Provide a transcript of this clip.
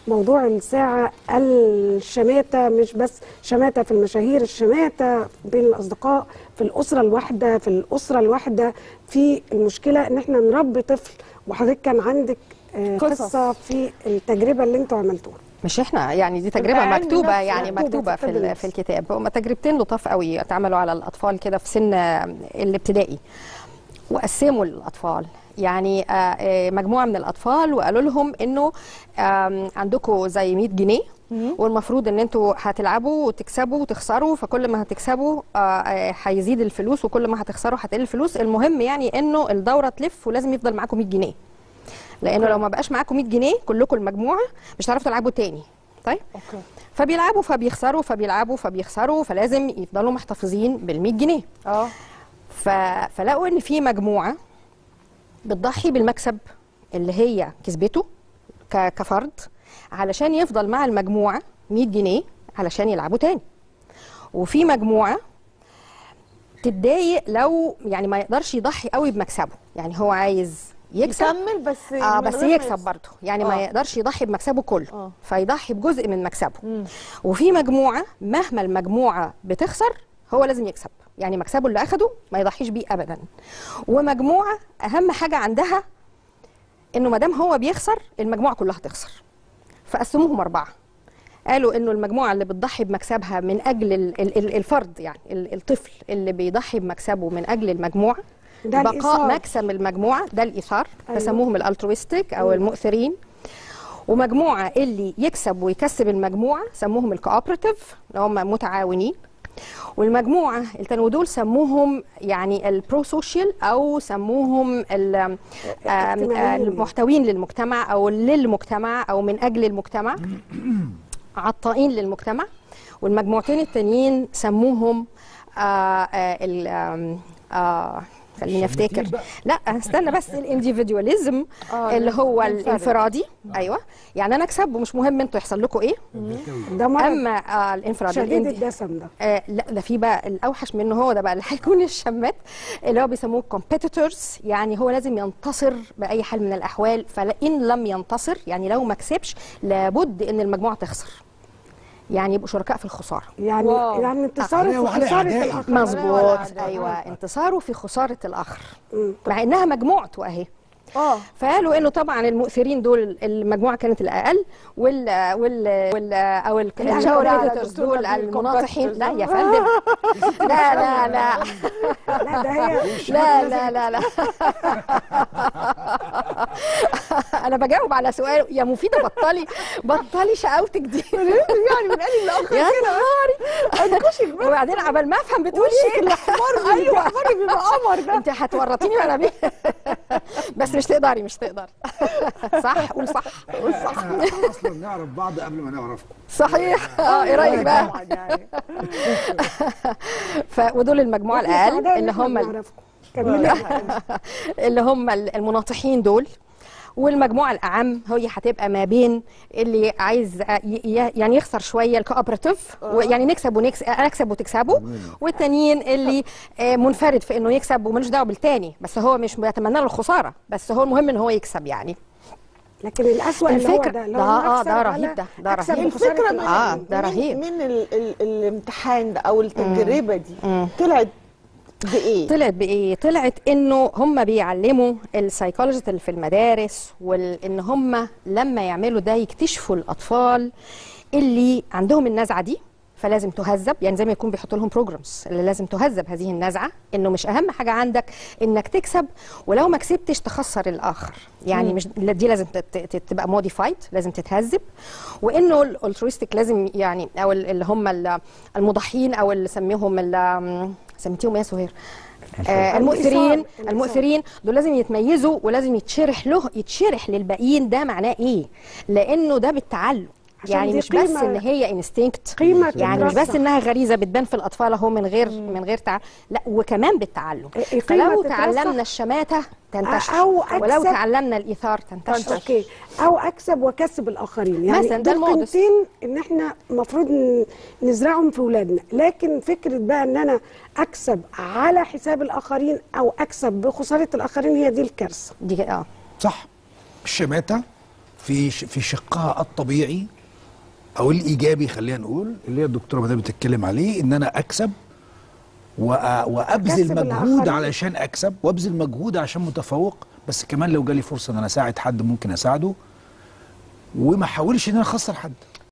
موضوع الساعة الشماتة، مش بس شماتة في المشاهير، الشماتة بين الأصدقاء، في الأسرة الواحدة. في المشكلة إن احنا نربي طفل. وحضرتك كان عندك قصة في التجربة اللي انتوا عملتوها. مش احنا يعني، دي تجربة مكتوبة، يعني مكتوبة في الكتاب. هما تجربتين لطاف قوي اتعملوا على الأطفال كده في سن الابتدائي، وقسموا الأطفال. يعني مجموعة من الأطفال وقالوا لهم إنه عندكم زي 100 جنيه، والمفروض ان انتوا هتلعبوا وتكسبوا وتخسروا، فكل ما هتكسبوا هيزيد الفلوس، وكل ما هتخسروا هتقل الفلوس. المهم يعني انه الدورة تلف ولازم يفضل معاكم 100 جنيه، لانه لو ما بقاش معاكم 100 جنيه كلكم المجموعة مش هتعرفوا تلعبوا تاني. طيب فبيلعبوا فبيخسروا، فبيلعبوا فبيخسروا، فلازم يفضلوا محتفظين بال100 جنيه. فلقوا ان في مجموعة بتضحي بالمكسب اللي هي كسبته كفرد علشان يفضل مع المجموعة 100 جنيه علشان يلعبوا تاني، وفي مجموعة تتضايق لو يعني ما يقدرش يضحي قوي بمكسبه، يعني هو عايز يكسب يكمل بس يكسب برضه، يعني ما يقدرش يضحي بمكسبه كله، فيضحي بجزء من مكسبه. وفي مجموعة مهما المجموعة بتخسر هو لازم يكسب، يعني مكسبه اللي أخده ما يضحيش بيه أبدا. ومجموعة أهم حاجة عندها إنه ما دام هو بيخسر المجموعة كلها هتخسر. فقسموهم 4، قالوا إنه المجموعة اللي بتضحي بمكسبها من أجل الفرد، يعني الطفل اللي بيضحي بمكسبه من أجل المجموعة، بقاء مكسب المجموعة، ده الإيثار. أيوة. فسموهم الالترويستيك أو المؤثرين. ومجموعة اللي يكسب ويكسب المجموعة سموهم الكوبراتيف، اللي هم متعاونين. والمجموعة التانية دول سموهم يعني البرو سوشيال، أو سموهم المحتوين للمجتمع أو للمجتمع أو من أجل المجتمع، عطائين للمجتمع. والمجموعتين التانيين سموهم خليني افتكر، لا استنى بس، الانديفيدواليزم اللي هو الانفرادي. ايوه، يعني انا اكسب ومش مهم انتوا يحصل لكم ايه. ده مرض. اما الانفرادي شديد الدسم ده، لا ده في بقى الاوحش منه، هو ده بقى اللي هيكون الشمات، اللي هو بيسموه كومبيتيتورز. يعني هو لازم ينتصر باي حال من الاحوال، فان لم ينتصر يعني لو ما كسبش لابد ان المجموعه تخسر، يعني يبقوا شركاء في الخساره. يعني انتصاره في خساره الاخر. مظبوط، ايوه، انتصاره في خساره الاخر، مع انها مجموعته اهي. فقالوا انه طبعا المؤثرين دول المجموعه كانت الاقل، او الكومبيتيتورز دول المناطحين. لا يا فندم، لا لا لا لا ده هي لا انا بجاوب على سؤال يا مفيده. بطلي شقاوتك دي يعني من قال لاخر كده. يا نهاري، وبعدين عبال ما افهم بتقولي ايه الاحمر. ايوه الاحمر بيبقى قمر ده. انت هتورطيني وانا بيه بس مش تقدري صح. قول صح. احنا اصلا نعرف بعض قبل ما نعرفكم. صحيح. ايه رايك بقى؟ ودول المجموعه الاقل اللي هم المناطحين دول. والمجموعه الاعم هي هتبقى ما بين اللي عايز يعني يخسر شويه، الكوبراتيف، يعني نكسب وتكسبوا، والتانيين اللي منفرد في انه يكسب وملوش دعوه بالتاني، بس هو مش بيتمنى له الخساره، بس هو المهم ان هو يكسب يعني. لكن الأسوأ اللي هو ده رهيب. ده رهيب الفكره ده رهيب. من الامتحان ده او التجربه دي طلعت بايه؟ طلعت انه هم بيعلموا السايكولوجيست اللي في المدارس، وان هم لما يعملوا ده يكتشفوا الاطفال اللي عندهم النزعه دي، فلازم تهذب، يعني زي ما يكون بيحطوا لهم بروجرامز اللي لازم تهذب هذه النزعه، انه مش اهم حاجه عندك انك تكسب، ولو ما كسبتش تخسر الاخر، يعني مش دي لازم تبقى موديفايد، لازم تتهذب. وانه الالترويستيك لازم يعني، او اللي هم المضحين، او اللي سميتيهم يا سهير، المؤثرين دول لازم يتميزوا، ولازم يتشرح للباقيين ده معناه ايه، لانه ده بالتعلم، يعني مش بس ان هي انستينكت، يعني مش بس انها غريزه بتبان في الاطفال اهو من غير تعلم، لا وكمان بالتعلم. فلو تعلمنا الشماته تنتشر، ولو تعلمنا الايثار تنتشر. اوكي، او اكسب واكسب الاخرين، يعني مثلا ده المودس ان احنا المفروض نزرعهم في اولادنا. لكن فكره بقى ان انا اكسب على حساب الاخرين او اكسب بخساره الاخرين، هي دي الكارثه دي. صح. الشماته في شقها الطبيعي او الايجابي، خلينا نقول اللي هي الدكتوره مدام بتتكلم عليه، ان انا اكسب وابذل أكسب مجهود الآخرين. علشان اكسب، وابذل مجهود عشان متفوق، بس كمان لو جالي فرصه ان انا اساعد حد ممكن اساعده، وما احاولش ان انا اخسر حد.